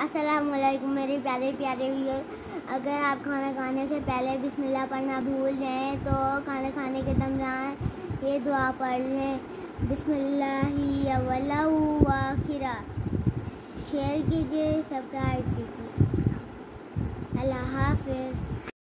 अस्सलामुअलैकुम मेरे प्यारे प्यारे व्यूअर। अगर आप खाना खाने से पहले बिस्मिल्लाह पढ़ना भूल जाएं तो खाना खाने के दौरान ये दुआ पढ़ लें, बिस्मिल्लाहि अव्वलहु व आखिरा। शेयर कीजिए, सब्सक्राइब कीजिए। अल्लाह हाफ़िज़।